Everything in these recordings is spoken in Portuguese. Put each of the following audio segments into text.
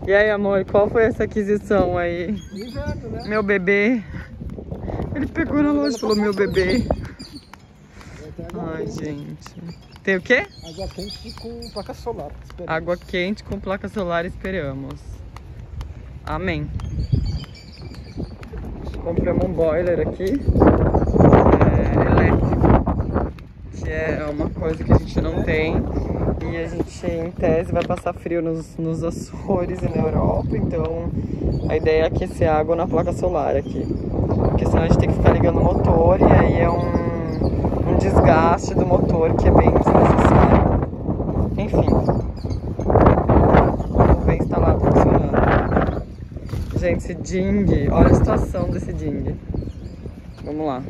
E aí, amor, qual foi essa aquisição aí? Inverno, né? Meu bebê. Ele pegou na loja e falou meu bebê. Ai, gente. Tem o quê? Água quente com placa solar. Esperamos. Água quente com placa solar, esperamos. Amém. Compramos um boiler aqui. Elétrico. Que é uma coisa que a gente não tem. E a gente, em tese, vai passar frio nos Açores e na Europa. Então, a ideia é aquecer água na placa solar aqui. Porque senão a gente tem que ficar ligando o motor. E aí é um desgaste do motor que é bem desnecessário. Enfim. Vamos ver instalado funcionando. Gente, esse ding, olha a situação desse ding. Vamos lá.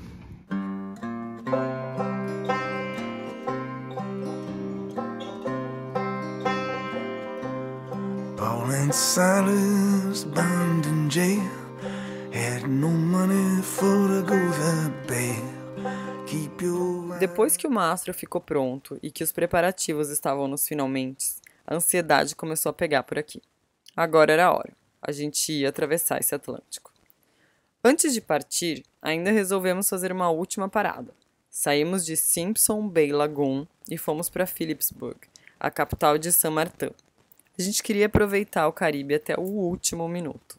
Paul and Silas bound in jail, had no money for to go to bed. Keep your... Depois que o mastro ficou pronto e que os preparativos estavam nos finalmente, a ansiedade começou a pegar por aqui. Agora era a hora. A gente ia atravessar esse Atlântico. Antes de partir, ainda resolvemos fazer uma última parada. Saímos de Simpson Bay Lagoon e fomos para Philipsburg, a capital de Saint Martin. A gente queria aproveitar o Caribe até o último minuto.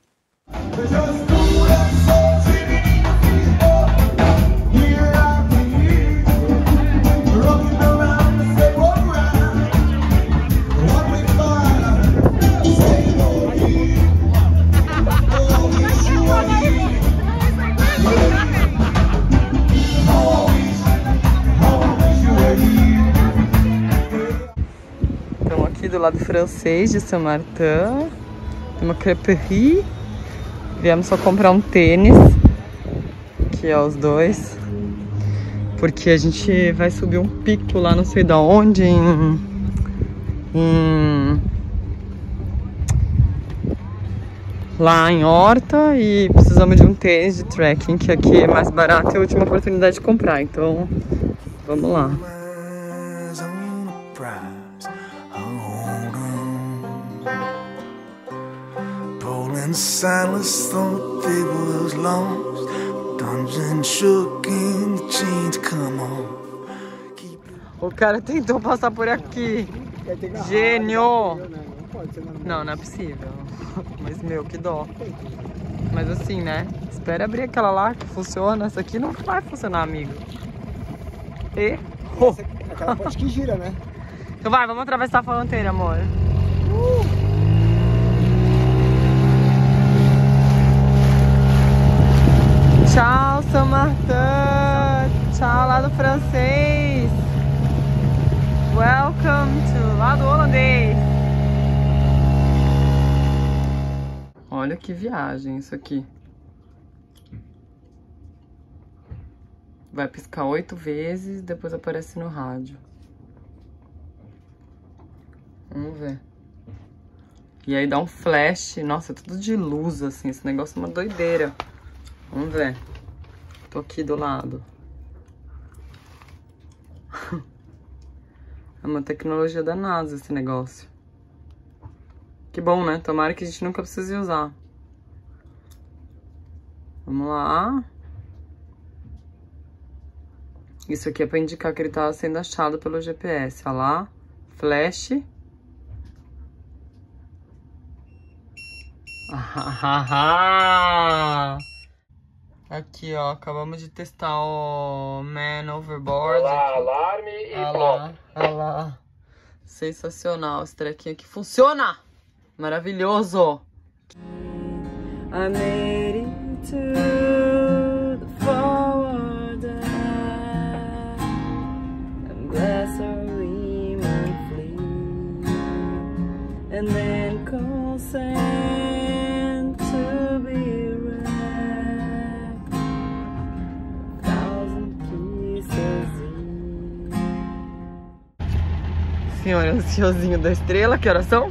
Estamos aqui do lado francês de Saint Martin, uma crêperie. Viemos só comprar um tênis, que é os dois, porque a gente vai subir um pico lá não sei da onde, lá em Horta, e precisamos de um tênis de trekking, que aqui é mais barato e a última oportunidade de comprar, então vamos lá. eyes on a prize. Hold on. Paul and Silas thought they was lost. Dungeon shook and the chains come off. O cara tentou passar por aqui. Gênio! Não pode ser normal. Não, não é possível. Mas, meu, que dó. Mas assim, né? Espera abrir aquela lá que funciona. Essa aqui não vai funcionar, amigo. Errou. Aquela ponte que gira, né? Então vai, vamos atravessar a fronteira, amor. Tchau, Saint Martin. Tchau, lado francês. Welcome to lado holandês. Olha que viagem isso aqui. Vai piscar 8 vezes, depois aparece no rádio. Vamos ver. E aí dá um flash. Nossa, é tudo de luz, assim. Esse negócio é uma doideira. Vamos ver. Tô aqui do lado. É uma tecnologia da NASA esse negócio. Que bom, né? Tomara que a gente nunca precise usar. Vamos lá. Isso aqui é pra indicar que ele tá sendo achado pelo GPS. Olha lá. Flash. Aqui, ó. Acabamos de testar o Man Overboard. Olá, alarme e pronto. Olha lá. Sensacional. Esse trequinho aqui funciona. Maravilhoso. I made it to the forward deck, and bless our women flee, and then consent to be wrecked, 1,000 pieces each. Senhor ansiosinho da estrela, que horas são?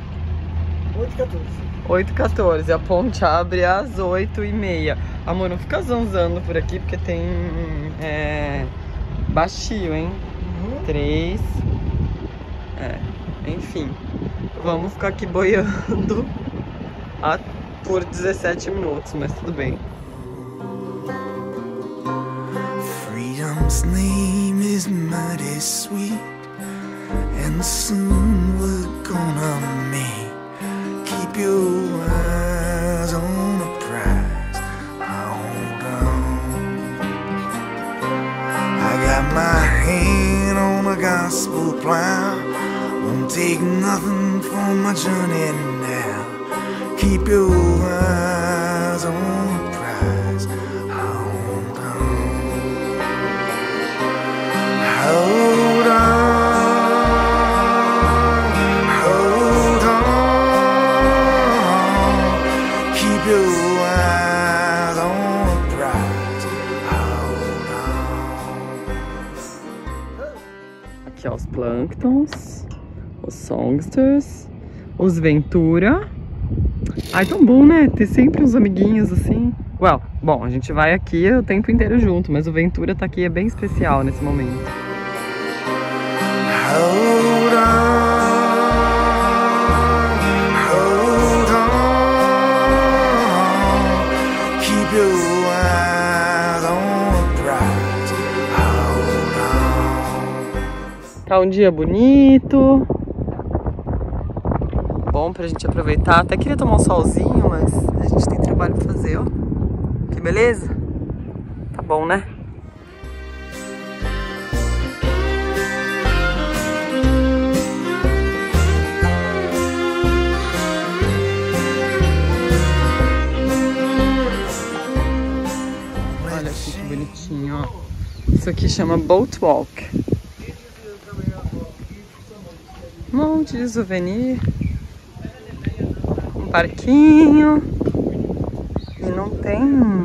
8h14. A ponte abre às 8h30. Amor, não fica zanzando por aqui, porque tem baixio, hein? 3. Enfim, vamos ficar aqui boiando por 17 minutos, mas tudo bem. Freedom's name is mighty sweet, and soon we're gonna meet. Keep your eyes on the prize, hold on. I got my hand on the gospel plow, won't take nothing for my journey now. Keep your eyes on the prize, hold on. Hold on, keep your eyes on the prize, hold on. Aqui ó, os plânctons, os songsters, os Ventura. Ai, tão bom, né? Ter sempre uns amiguinhos assim. Well, bom, a gente vai aqui o tempo inteiro junto, mas o Ventura tá aqui, é bem especial nesse momento. Hold on, keep your eyes on the prize, hold on. Tá um dia bonito, bom pra gente aproveitar. Até queria tomar um solzinho, mas a gente tem trabalho pra fazer, ó. Que beleza? Tá bom, né? Olha aqui que bonitinho, ó. Isso aqui chama Boat Walk. Um monte de souvenir. Um parquinho. E não tem...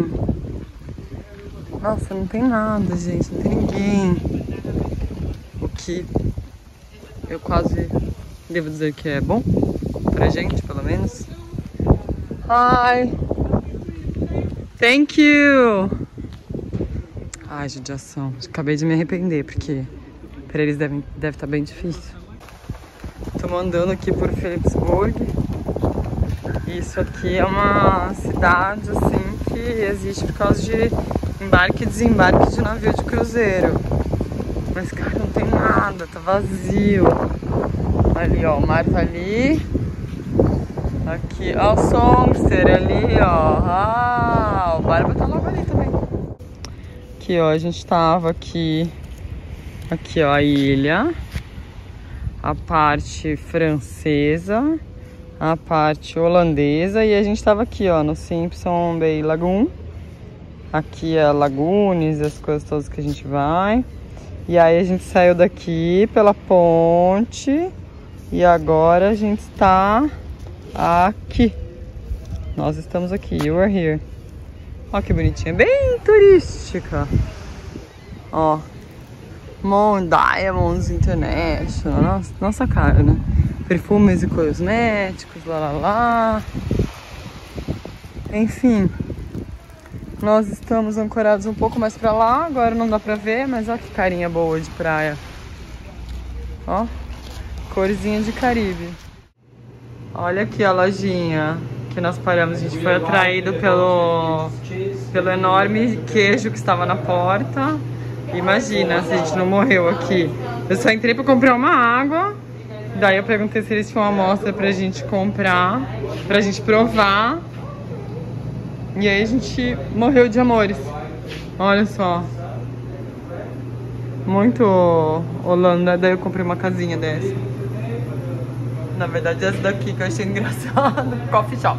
Nossa, não tem nada, gente. Não tem ninguém. O que eu quase devo dizer que é bom. Pra gente, pelo menos. Hi! Thank you! Ai, judiação. Acabei de me arrepender, porque pra eles deve estar bem difícil. Estamos andando aqui por Philipsburg. Isso aqui é uma cidade, assim, que existe por causa de embarque e desembarque de navio de cruzeiro. Mas, cara, não tem nada, tá vazio. Ali, ó, o mar tá ali. Aqui, ó, o Songster ali, ó. Ah, o Barba tá logo ali também. Aqui, ó, a gente tava aqui. Aqui, ó, a ilha. A parte francesa. A parte holandesa. E a gente tava aqui, ó, no Simpson Bay Lagoon. Aqui é Lagunes, as coisas todas que a gente vai. E aí a gente saiu daqui pela ponte. E agora a gente está aqui. Nós estamos aqui. You are here. Ó que bonitinha. Bem turística. Ó. Mon Diamonds International. Nossa cara, né? Perfumes e cosméticos. Lá, lá, lá. Enfim. Nós estamos ancorados um pouco mais pra lá. Agora não dá pra ver, mas ó que carinha boa de praia. Ó. Corzinha de Caribe. Olha aqui a lojinha que nós paramos. A gente foi atraído pelo enorme queijo que estava na porta. Imagina se a gente não morreu aqui. Eu só entrei pra comprar uma água. Daí eu perguntei se eles tinham uma amostra pra gente comprar, pra gente provar. E aí a gente morreu de amores. Olha só. Muito Holanda. Daí eu comprei uma casinha dessa. Na verdade essa daqui que eu achei engraçado. Coffee shop.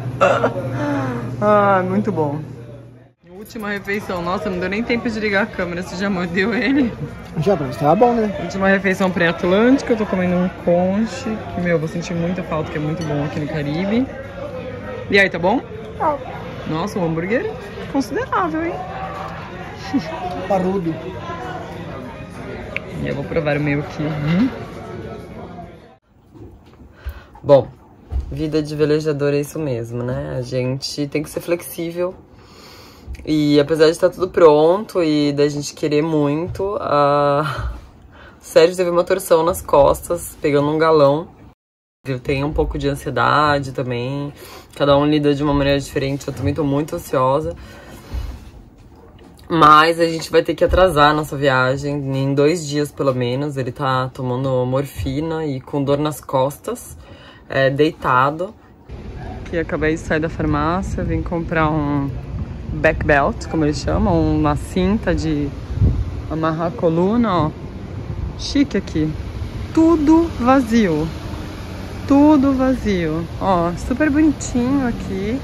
Ah, muito bom. Última refeição. Nossa, não deu nem tempo de ligar a câmera. Você já mordeu ele? Já, mas tava bom, né? Última refeição pré-atlântica. Eu tô comendo um conche. Que, meu, vou sentir muita falta, que é muito bom aqui no Caribe. E aí, tá bom? Tá. Nossa, um hambúrguer considerável, hein? Parrudo. E eu vou provar o meu aqui. Bom, vida de velejador é isso mesmo, né? A gente tem que ser flexível. E apesar de estar tudo pronto e da gente querer muito, o Sérgio teve uma torção nas costas, pegando um galão. Eu tenho um pouco de ansiedade também. Cada um lida de uma maneira diferente. Eu também tô muito ansiosa. Mas a gente vai ter que atrasar a nossa viagem em 2 dias, pelo menos. Ele tá tomando morfina e com dor nas costas, deitado. Aqui acabei de sair da farmácia, vim comprar um back belt, como eles chamam, uma cinta de amarrar a coluna, ó. Chique aqui. Tudo vazio. Tudo vazio. Ó, super bonitinho aqui.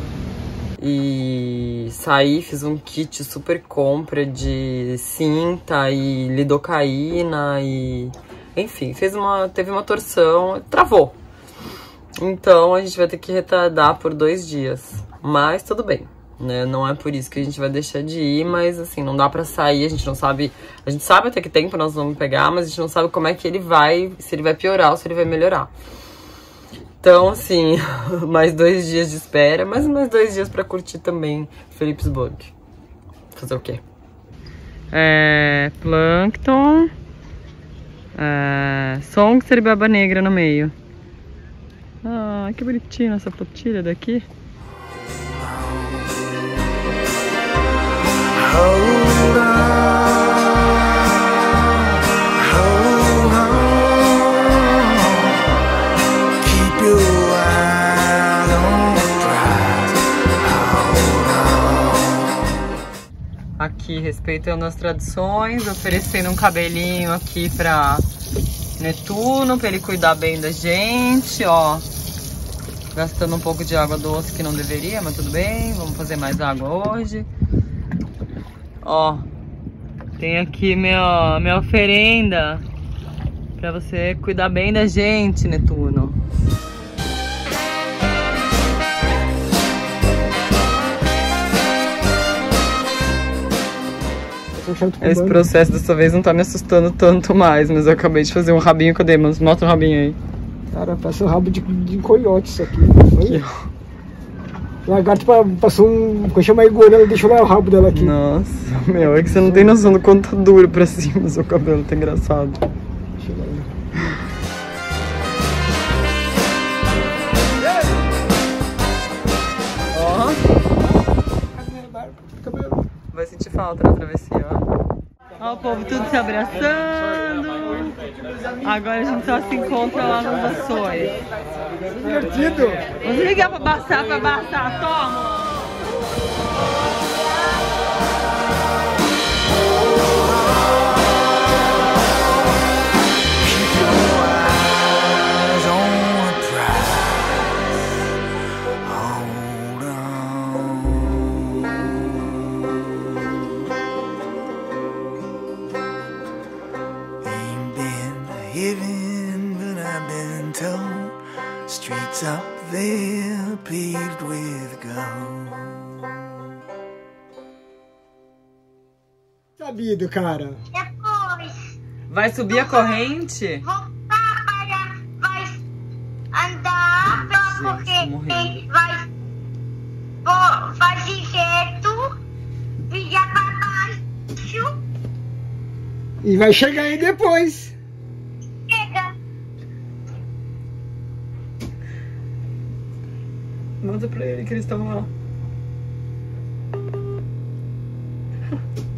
E saí, fiz um kit super compra de cinta e lidocaína e... Enfim, teve uma torção, travou. Então a gente vai ter que retardar por 2 dias. Mas tudo bem, né? Não é por isso que a gente vai deixar de ir, mas assim, não dá pra sair, a gente não sabe... A gente sabe até que tempo nós vamos pegar, mas a gente não sabe como é que ele vai, se ele vai piorar ou se ele vai melhorar. Então, assim, mais 2 dias de espera, mas mais 2 dias pra curtir também Philipsburg. Fazer o quê? Plâncton, Songster e Baba Negra no meio. Ah, que bonitinho essa flotilha daqui. Aqui, respeitando as tradições, oferecendo um cabelinho aqui pra Netuno, pra ele cuidar bem da gente, ó. Gastando um pouco de água doce que não deveria, mas tudo bem, vamos fazer mais água hoje. Ó, tem aqui minha oferenda pra você cuidar bem da gente, Netuno. Esse processo dessa vez não tá me assustando tanto mais, mas eu acabei de fazer um rabinho. Cadê, mano? Mostra o rabinho aí. Cara, parece um rabo de coiote isso aqui. Aqui, ó. O lagarto passou um... Quando chama aí gorila, deixou lá o rabo dela aqui. Nossa, meu, é que você não tem noção do quanto tá duro pra cima o seu cabelo, tá engraçado. Deixa eu ver. Ó. Vai sentir falta na travessia, ó. Ó o povo tudo se abraçando. Agora a gente só se encontra lá nos Açores. Divertido. Vamos ligar pra Baçar, toma! Streets up there paved with gold. Sabido, cara. Depois. Vai subir a corrente? Voltar vai andar pela corrente, vai direto, virar pra baixo. E vai chegar aí depois. Chega. Manda pra ele que eles estão lá.